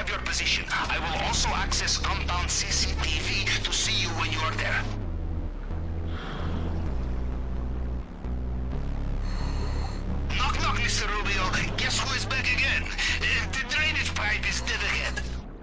have your position. I will also access compound CCTV to see you when you are there. Knock knock, Mr. Rubio. Guess who is back again? The drainage pipe is dead ahead.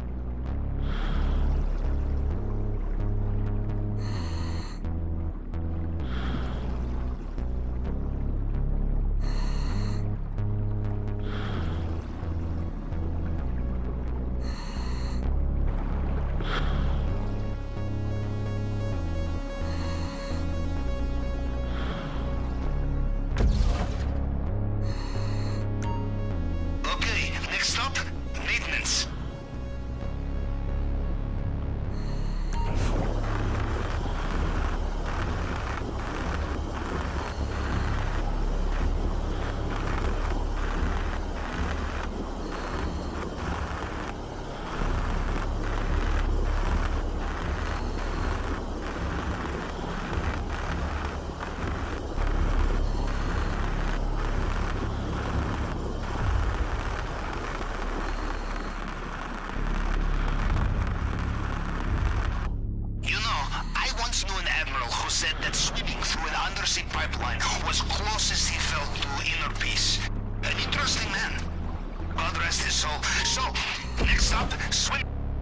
Said that swimming through an undersea pipeline was closest he felt to inner peace. An interesting man. God rest his soul. So, next up, swim.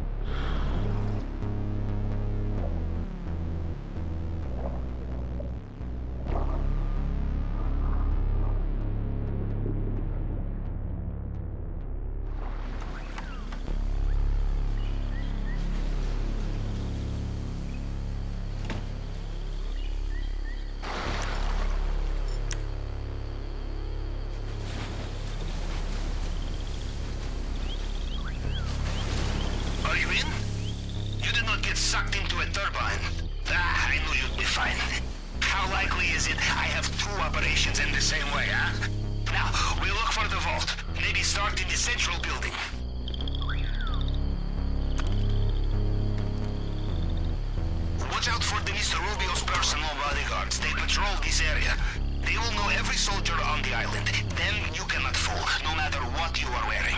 Sucked into a turbine. I knew you'd be fine. How likely is it I have two operations in the same way, huh? Now, we'll look for the vault. Maybe start in the central building. Watch out for the Mr. Rubio's personal bodyguards. They patrol this area. They will know every soldier on the island. Them you cannot fool, no matter what you are wearing.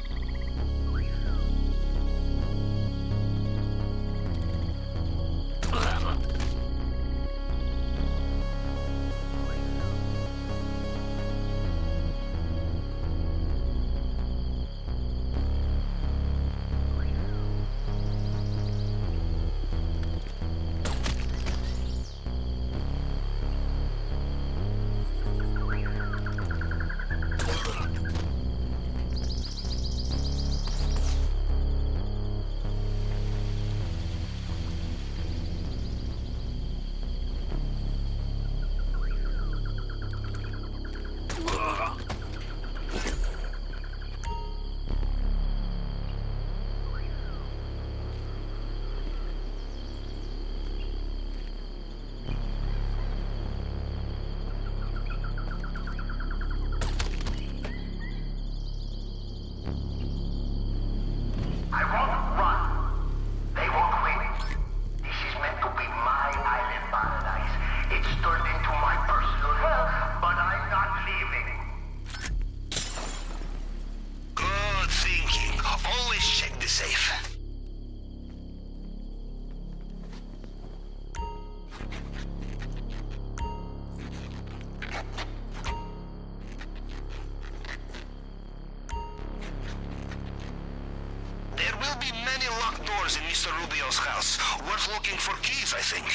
In Mr. Rubio's house. Worth looking for keys, I think.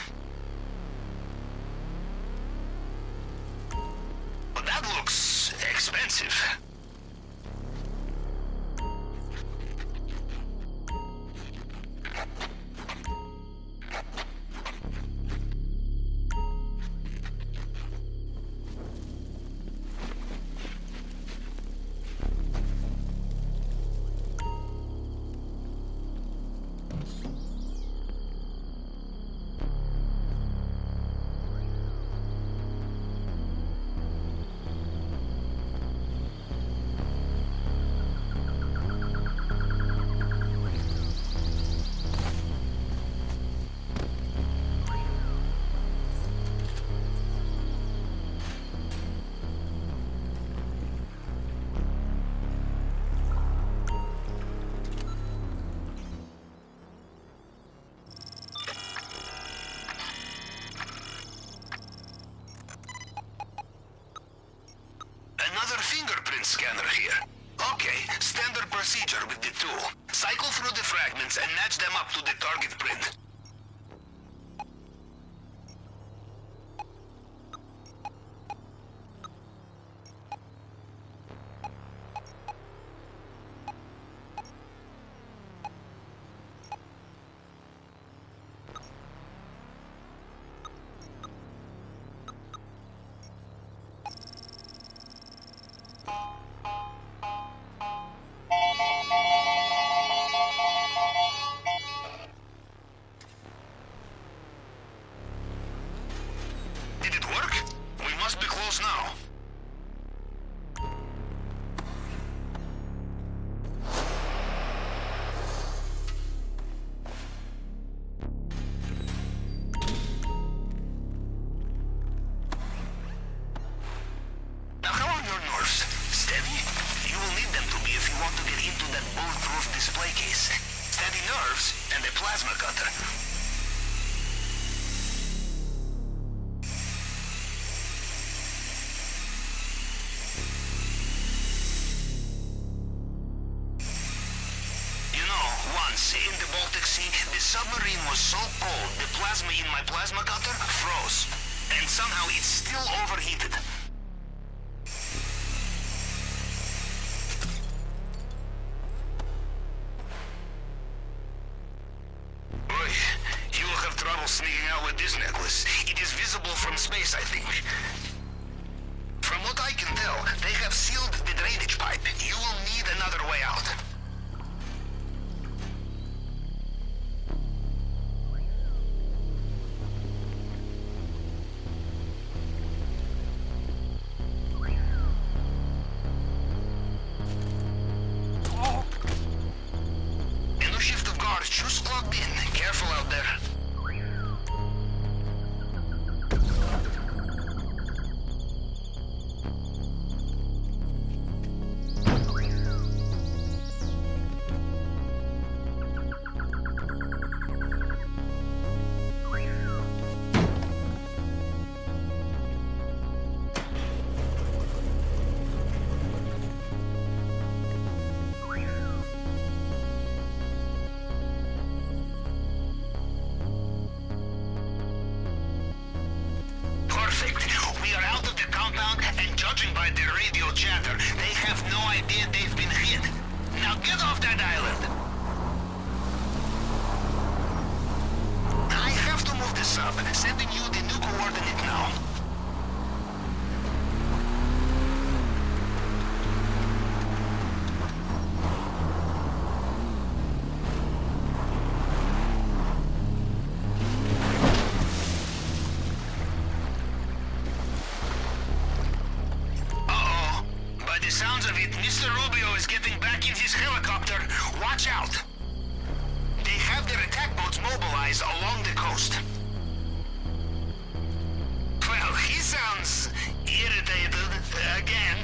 But that looks expensive. Blueprint scanner here. Okay, standard procedure with the tool. Cycle through the fragments and match them up to the target print. Did it work? We must be close now. Now how are your nerves? Steady? You will need them to be if you want to get into that bulletproof display case. Steady nerves and a plasma cutter. Once, in the Baltic Sea, the submarine was so cold, the plasma in my plasma cutter froze. And somehow it's still overheated. Oy, you will have trouble sneaking out with this necklace. It is visible from space, I think. From what I can tell, they have sealed the drainage pipe. You will need another way out. Just plugged in. Careful out there. We are out of the compound, and judging by their radio chatter, they have no idea they've been hit. Now get off that island! I have to move the sub, sending you the new coordinate now. The sounds of it, Mr. Rubio is getting back in his helicopter. Watch out! They have their attack boats mobilized along the coast. Well, he sounds irritated again.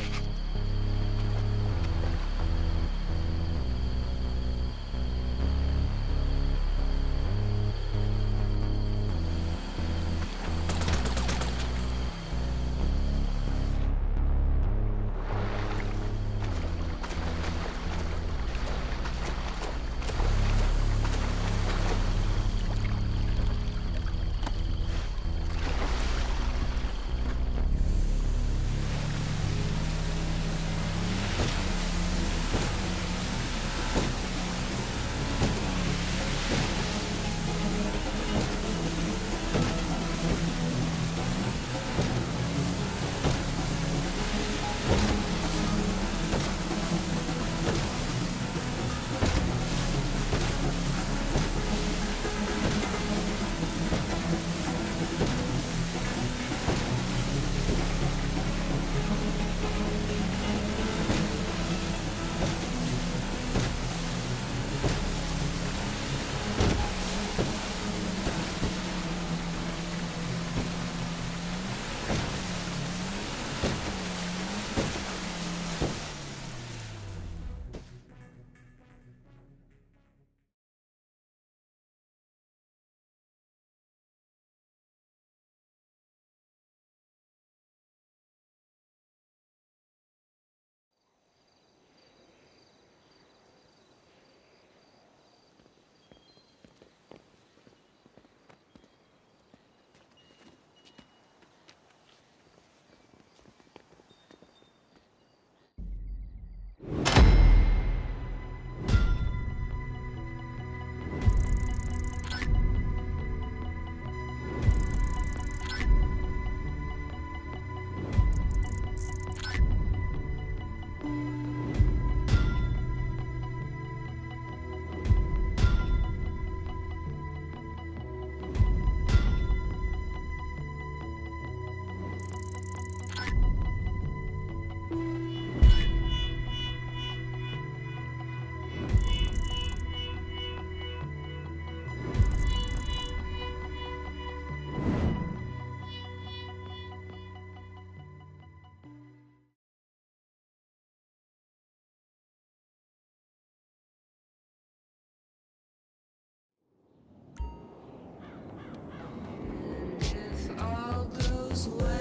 goes away.